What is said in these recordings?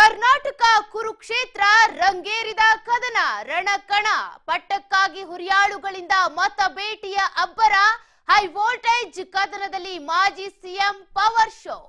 ಕರ್ನಾಟಕ ಕುರುಕ್ಷೇತ್ರ ರಂಗೇರಿದ ಕದನ ರಣಕಣ ಪಟ್ಟಕ್ಕಾಗಿ ಹುರಿಯಾಳುಗಳಿಂದ ಮತ ಭೇಟಿಯ ಅಬ್ಬರ ಹೈ ವೋಲ್ಟೇಜ್ ಕದನದಲ್ಲಿ ಮಾಜಿ ಸಿಎಂ ಪವರ್ ಶೋ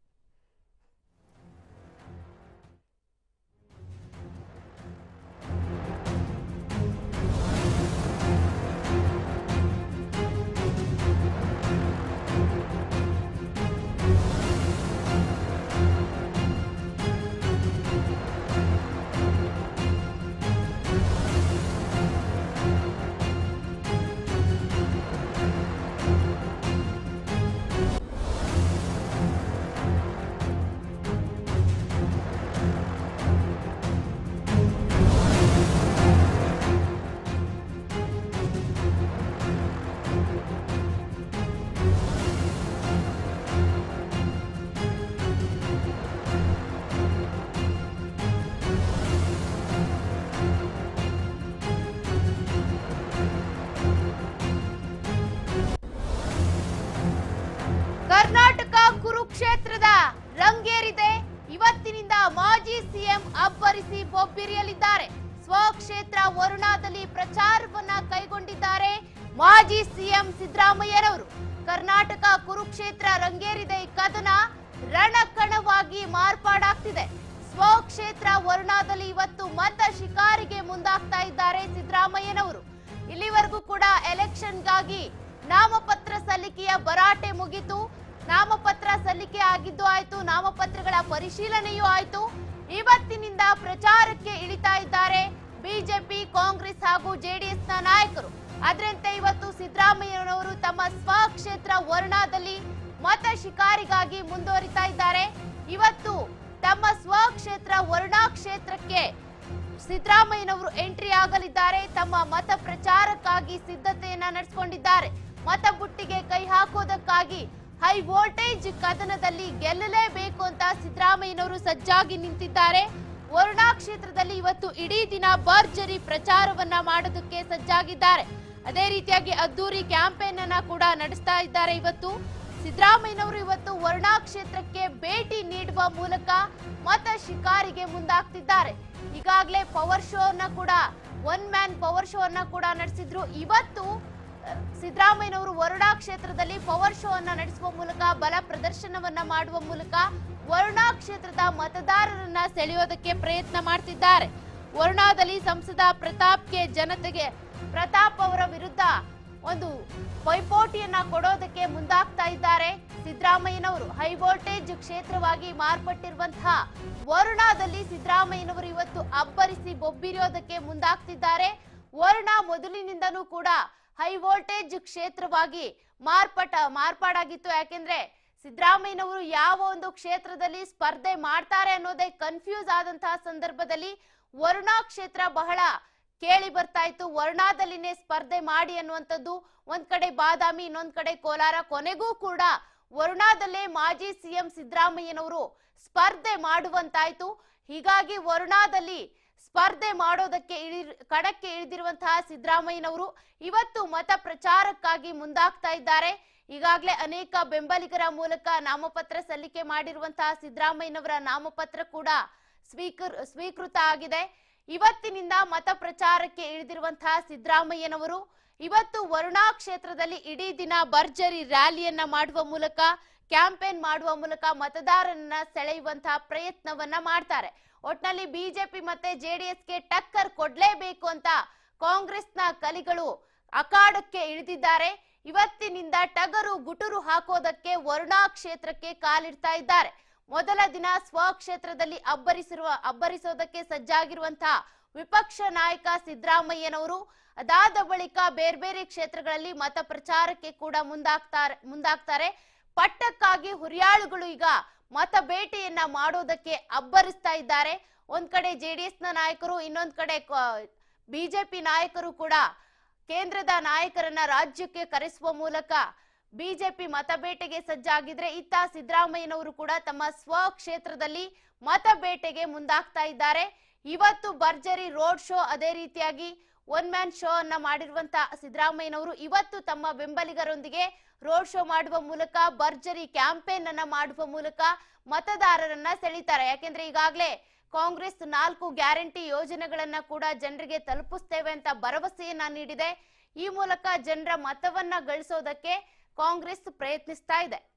ಕರ್ನಾಟಕ ಕುರುಕ್ಷೇತ್ರದ ರಂಗೇರಿದೆ ಇವತ್ತಿನಿಂದ ಮಾಜಿ ಸಿಎಂ ಅಬ್ಬರಿಸಿ ಬೊಬ್ಬಿರಿಯಲಿದ್ದಾರೆ ಸ್ವಕ್ಷೇತ್ರ ವರುಣಾದಲ್ಲಿ ಪ್ರಚಾರವನ್ನ ಕೈಗೊಂಡಿದ್ದಾರೆ ಮಾಜಿ ಸಿಎಂ ಸಿದ್ದರಾಮಯ್ಯನವರು ಕರ್ನಾಟಕ ಕುರುಕ್ಷೇತ್ರ ರಂಗೇರಿದೆ ಕದನ ರಣಕಣವಾಗಿ ಮಾರ್ಪಾಡಾಗ್ತಿದೆ ಸ್ವಕ್ಷೇತ್ರ ವರುಣಾದಲ್ಲಿ ಇವತ್ತು ಮತ ಶಿಕಾರಿಗೆ ಮುಂದಾಗ್ತಾ ಇದ್ದಾರೆ ಸಿದ್ದರಾಮಯ್ಯನವರು ಇಲ್ಲಿವರೆಗೂ ಕೂಡ ಎಲೆಕ್ಷನ್ಗಾಗಿ ನಾಮಪತ್ರ ಸಲ್ಲಿಕೆಯ ಭರಾಟೆ ಮುಗಿತು ನಾಮಪತ್ರ ಸಲ್ಲಿಕೆ ಆಗಿದ್ದು ಆಯ್ತು ನಾಮಪತ್ರಗಳ ಪರಿಶೀಲನೆಯೂ ಆಯ್ತು ಇವತ್ತಿನಿಂದ ಪ್ರಚಾರಕ್ಕೆ ಇಳಿತಾ ಇದ್ದಾರೆ ಬಿಜೆಪಿ ಕಾಂಗ್ರೆಸ್ ಹಾಗೂ ಜೆಡಿಎಸ್ ನ ನಾಯಕರು ಅದರಂತೆ ಇವತ್ತು ಸಿದ್ದರಾಮಯ್ಯನವರು ತಮ್ಮ ಸ್ವಕ್ಷೇತ್ರ ವರುಣಾದಲ್ಲಿ ಮತ ಶಿಕಾರಿಗಾಗಿ ಮುಂದುವರಿತಾ ಇದ್ದಾರೆ ಇವತ್ತು ತಮ್ಮ ಸ್ವಕ್ಷೇತ್ರ ವರುಣಾ ಕ್ಷೇತ್ರಕ್ಕೆ ಸಿದ್ದರಾಮಯ್ಯನವರು ಎಂಟ್ರಿ ಆಗಲಿದ್ದಾರೆ ತಮ್ಮ ಮತ ಪ್ರಚಾರಕ್ಕಾಗಿ ಸಿದ್ಧತೆಯನ್ನ ನಡೆಸಿಕೊಂಡಿದ್ದಾರೆ ಮತ ಬುಟ್ಟಿಗೆ ಕೈ ಹಾಕೋದಕ್ಕಾಗಿ ಹೈ ವೋಲ್ಟೇಜ್ ಕದನದಲ್ಲಿ ಗೆಲ್ಲಲೇಬೇಕು ಅಂತ ಸಿದ್ದರಾಮಯ್ಯನವರು ಸಜ್ಜಾಗಿ ನಿಂತಿದ್ದಾರೆ ವರುಣಾ ಕ್ಷೇತ್ರದಲ್ಲಿ ಇವತ್ತು ಇಡೀ ದಿನ ಭರ್ಜರಿ ಪ್ರಚಾರವನ್ನ ಮಾಡೋದಕ್ಕೆ ಸಜ್ಜಾಗಿದ್ದಾರೆ ಅದೇ ರೀತಿಯಾಗಿ ಅದ್ದೂರಿ ಕ್ಯಾಂಪೇನ್ ಅನ್ನ ಕೂಡ ನಡೆಸ್ತಾ ಇದ್ದಾರೆ ಇವತ್ತು ಸಿದ್ದರಾಮಯ್ಯನವರು ಇವತ್ತು ವರುಣಾ ಕ್ಷೇತ್ರಕ್ಕೆ ಭೇಟಿ ನೀಡುವ ಮೂಲಕ ಮತ ಶಿಕಾರಿಗೆ ಮುಂದಾಗ್ತಿದ್ದಾರೆ ಈಗಾಗಲೇ ಪವರ್ ಶೋ ಅನ್ನ ಕೂಡ ಒನ್ ಮ್ಯಾನ್ ಪವರ್ ಶೋ ಅನ್ನ ಕೂಡ ನಡೆಸಿದ್ರು ಇವತ್ತು ಸಿದ್ದರಾಮಯ್ಯನವರು ವರುಣಾ ಕ್ಷೇತ್ರದಲ್ಲಿ ಪವರ್ ಶೋ ಅನ್ನ ನಡೆಸುವ ಮೂಲಕ ಬಲ ಪ್ರದರ್ಶನವನ್ನ ಮಾಡುವ ಮೂಲಕ ವರುಣಾ ಕ್ಷೇತ್ರದ ಮತದಾರರನ್ನ ಸೆಳೆಯೋದಕ್ಕೆ ಪ್ರಯತ್ನ ಮಾಡ್ತಿದ್ದಾರೆ ವರುಣಾದಲ್ಲಿ ಸಂಸದ ಪ್ರತಾಪ್ ಅವರ ವಿರುದ್ಧ ಒಂದು ಪೈಪೋಟಿಯನ್ನ ಕೊಡೋದಕ್ಕೆ ಮುಂದಾಗ್ತಾ ಇದ್ದಾರೆ ಸಿದ್ದರಾಮಯ್ಯನವರು ಹೈ ವೋಲ್ಟೇಜ್ ಕ್ಷೇತ್ರವಾಗಿ ಮಾರ್ಪಟ್ಟಿರುವಂತಹ ವರುಣಾದಲ್ಲಿ ಸಿದ್ದರಾಮಯ್ಯನವರು ಇವತ್ತು ಅಬ್ಬರಿಸಿ ಬೊಬ್ಬಿರಿಯೋದಕ್ಕೆ ಮುಂದಾಗ್ತಿದ್ದಾರೆ ವರುಣಾ ಮೊದಲಿನಿಂದನೂ ಕೂಡ ಹೈ ವೋಲ್ಟೇಜ್ ಕ್ಷೇತ್ರವಾಗಿ ಮಾರ್ಪಾಡಾಗಿತ್ತು ಯಾಕೆಂದ್ರೆ ಸಿದ್ದರಾಮಯ್ಯನವರು ಯಾವ ಒಂದು ಕ್ಷೇತ್ರದಲ್ಲಿ ಸ್ಪರ್ಧೆ ಮಾಡ್ತಾರೆ ಅನ್ನೋದೇ ಕನ್ಫ್ಯೂಸ್ ಆದಂತಹ ಸಂದರ್ಭದಲ್ಲಿ ವರುಣಾ ಕ್ಷೇತ್ರ ಬಹಳ ಕೇಳಿ ಬರ್ತಾ ಇತ್ತು ವರುಣಾದಲ್ಲಿನೇ ಸ್ಪರ್ಧೆ ಮಾಡಿ ಅನ್ನುವಂಥದ್ದು ಒಂದ್ ಕಡೆ ಬಾದಾಮಿ ಇನ್ನೊಂದ್ ಕಡೆ ಕೋಲಾರ ಕೊನೆಗೂ ಕೂಡ ವರುಣಾದಲ್ಲೇ ಮಾಜಿ ಸಿಎಂ ಸಿದ್ದರಾಮಯ್ಯನವರು ಸ್ಪರ್ಧೆ ಮಾಡುವಂತಾಯ್ತು ಹೀಗಾಗಿ ವರುಣಾದಲ್ಲಿ ಸ್ಪರ್ಧೆ ಮಾಡೋದಕ್ಕೆ ಕಣಕ್ಕೆ ಇಳಿದಿರುವಂತಹ ಸಿದ್ದರಾಮಯ್ಯನವರು ಇವತ್ತು ಮತ ಪ್ರಚಾರಕ್ಕಾಗಿ ಮುಂದಾಗ್ತಾ ಇದ್ದಾರೆ ಈಗಾಗಲೇ ಅನೇಕ ಬೆಂಬಲಿಗರ ಮೂಲಕ ನಾಮಪತ್ರ ಸಲ್ಲಿಕೆ ಮಾಡಿರುವಂತಹ ಸಿದ್ದರಾಮಯ್ಯನವರ ನಾಮಪತ್ರ ಕೂಡ ಸ್ವೀಕೃತ ಆಗಿದೆ ಇವತ್ತಿನಿಂದ ಮತ ಪ್ರಚಾರಕ್ಕೆ ಇಳಿದಿರುವಂತಹ ಸಿದ್ದರಾಮಯ್ಯನವರು ಇವತ್ತು ವರುಣಾ ಕ್ಷೇತ್ರದಲ್ಲಿ ಇಡೀ ದಿನ ಭರ್ಜರಿ ರ್ಯಾಲಿಯನ್ನ ಮಾಡುವ ಮೂಲಕ ಕ್ಯಾಂಪೇನ್ ಮಾಡುವ ಮೂಲಕ ಮತದಾರರನ್ನ ಸೆಳೆಯುವಂತಹ ಪ್ರಯತ್ನವನ್ನ ಮಾಡ್ತಾರೆ ಒಟ್ನಲ್ಲಿ ಬಿಜೆಪಿ ಮತ್ತೆ ಜೆಡಿಎಸ್ಗೆ ಟಕ್ಕರ್ ಕೊಡ್ಲೇಬೇಕು ಅಂತ ಕಾಂಗ್ರೆಸ್ನ ಕಲಿಗಳು ಅಖಾಡಕ್ಕೆ ಇಳಿದಿದ್ದಾರೆ ಇವತ್ತಿನಿಂದ ಟಗರು ಗುಟುರು ಹಾಕೋದಕ್ಕೆ ವರುಣಾ ಕ್ಷೇತ್ರಕ್ಕೆ ಕಾಲಿಡ್ತಾ ಇದ್ದಾರೆ ಮೊದಲ ದಿನ ಸ್ವಕ್ಷೇತ್ರದಲ್ಲಿ ಅಬ್ಬರಿಸೋದಕ್ಕೆ ಸಜ್ಜಾಗಿರುವಂತಹ ವಿಪಕ್ಷ ನಾಯಕ ಸಿದ್ದರಾಮಯ್ಯನವರು ಅದಾದ ಬಳಿಕ ಬೇರೆ ಬೇರೆ ಕ್ಷೇತ್ರಗಳಲ್ಲಿ ಮತ ಪ್ರಚಾರಕ್ಕೆ ಕೂಡ ಮುಂದಾಗ್ತಾರೆ ಪಟ್ಟಕ್ಕಾಗಿ ಹುರಿಯಾಳುಗಳು ಈಗ ಮತ ಭೇಟಿಯನ್ನ ಮಾಡೋದಕ್ಕೆ ಅಬ್ಬರಿಸ್ತಾ ಇದ್ದಾರೆ ಒಂದ್ ಕಡೆ ಜೆಡಿಎಸ್ ನ ನಾಯಕರು ಇನ್ನೊಂದ್ ಕಡೆ ಬಿಜೆಪಿ ನಾಯಕರು ಕೂಡ ಕೇಂದ್ರದ ನಾಯಕರನ್ನ ರಾಜ್ಯಕ್ಕೆ ಕರೆಸುವ ಮೂಲಕ ಬಿಜೆಪಿ ಮತಬೇಟೆಗೆ ಸಜ್ಜಾಗಿದ್ರೆ ಇತ್ತ ಸಿದ್ದರಾಮಯ್ಯನವರು ಕೂಡ ತಮ್ಮ ಸ್ವಕ್ಷೇತ್ರದಲ್ಲಿ ಮತಬೇಟೆಗೆ ಮುಂದಾಗ್ತಾ ಇದ್ದಾರೆ ಇವತ್ತು ಭರ್ಜರಿ ರೋಡ್ ಶೋ ಅದೇ ರೀತಿಯಾಗಿ ಒನ್ ಮ್ಯಾನ್ ಶೋ ಅನ್ನ ಮಾಡಿರುವಂತ ಸಿದ್ದರಾಮಯ್ಯನವರು ಇವತ್ತು ತಮ್ಮ ಬೆಂಬಲಿಗರೊಂದಿಗೆ ರೋಡ್ ಶೋ ಮಾಡುವ ಮೂಲಕ ಭರ್ಜರಿ ಕ್ಯಾಂಪೇನ್ ಅನ್ನ ಮಾಡುವ ಮೂಲಕ ಮತದಾರರನ್ನ ಸೆಳೀತಾರೆ. ಯಾಕೆಂದ್ರೆ ಈಗಾಗಲೇ ಕಾಂಗ್ರೆಸ್ 4 ಗ್ಯಾರಂಟಿ ಯೋಜನೆಗಳನ್ನ ಕೂಡ ಜನರಿಗೆ ತಲುಪಿಸ್ತೇವೆ ಅಂತ ಭರವಸೆಯನ್ನ ನೀಡಿದೆ. ಈ ಮೂಲಕ ಜನರ ಮತವನ್ನ ಗಳಿಸೋದಕ್ಕೆ ಕಾಂಗ್ರೆಸ್ ಪ್ರಯತ್ನಿಸ್ತಾ ಇದೆ.